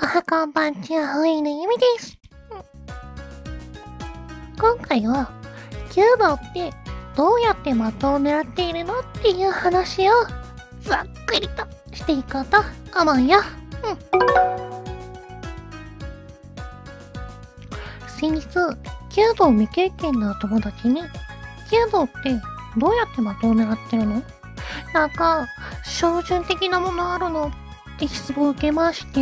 こんばんちは、ふいのゆみです。今回は、弓道ってどうやって的を狙っているのっていう話をざっくりとしていこうと思うよ。先日、弓道未経験の友達に、弓道ってどうやって的を狙ってるの？なんか、標準的なものあるのって質問を受けまして、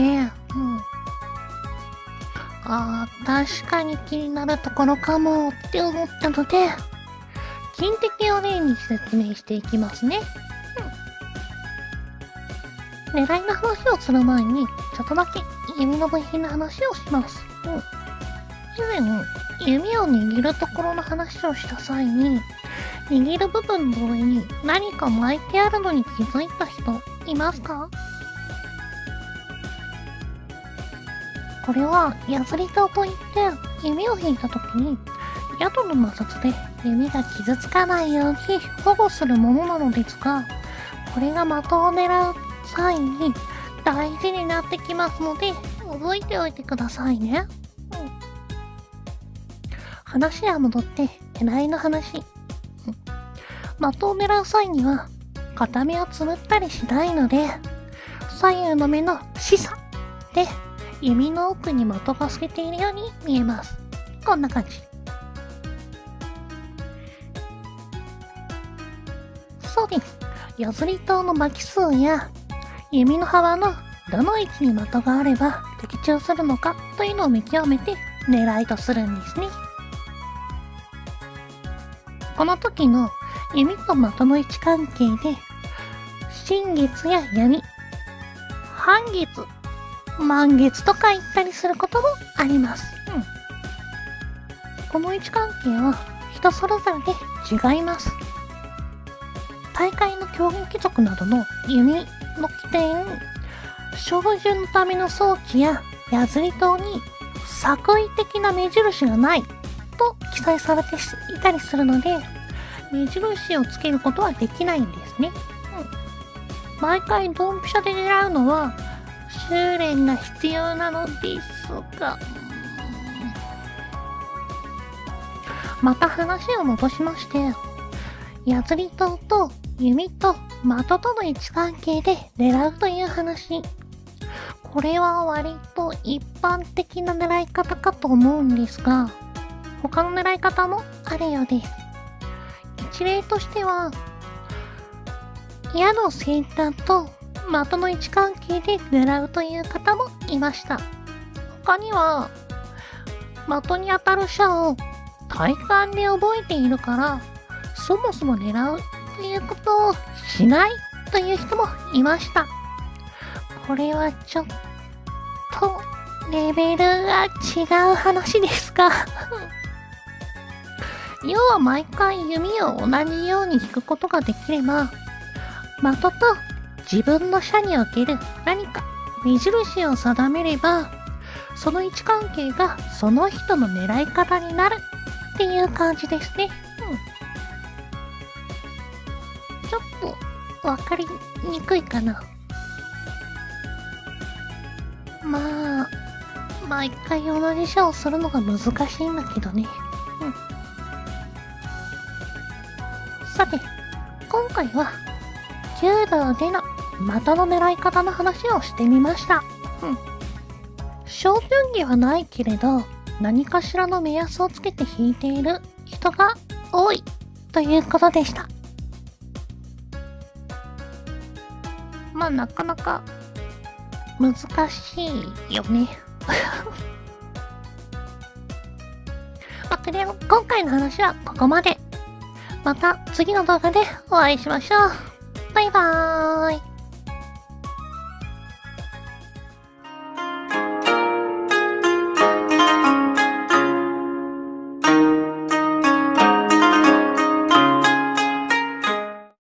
確かに気になるところかもって思ったので、金的を例に説明していきますね。狙いの話をする前に、ちょっとだけ弓の部品の話をします。以前、弓を握るところの話をした際に、握る部分の上に何か巻いてあるのに気づいた人いますか？これは矢釣り刀といって弓を引いた時に宿の摩擦で弓が傷つかないように保護するものなのですが、これが的を狙う際に大事になってきますので覚えておいてくださいね。話は戻って狙いの話。的を狙う際には片目をつむったりしないので、左右の目の示唆で弓の奥に的が透けているように見えます。こんな感じ。そうです。矢釣り刀の巻き数や弓の幅のどの位置に的があれば的中するのかというのを見極めて狙いとするんですね。この時の弓と的の位置関係で新月や闇、半月、満月とか言ったりすることもあります。この位置関係は人それぞれで違います。大会の競技規則などの弓の起点、照準のための装置や矢釣り刀に作為的な目印がないと記載されていたりするので、目印をつけることはできないんですね。毎回ドンピシャで狙うのは修練が必要なのですが、また話を戻しまして、矢釣り刀と弓と的との位置関係で狙うという話。これは割と一般的な狙い方かと思うんですが、他の狙い方もあるようです。一例としては、矢の先端と的の位置関係で狙うという方もいました。他には、的に当たる射を体感で覚えているから、そもそも狙うということをしないという人もいました。これはちょっとレベルが違う話ですが要は毎回弓を同じように引くことができれば、的と自分の射における何か目印を定めれば、その位置関係がその人の狙い方になるっていう感じですね。ちょっとわかりにくいかな。まあ、毎回同じ射をするのが難しいんだけどね。さて、今回は弓道での的の狙い方の話をしてみました。標準儀はないけれど、何かしらの目安をつけて引いている人が多いということでした。まあなかなか難しいよね。とりあえず今回の話はここまで。また次の動画でお会いしましょう。バイバーイ。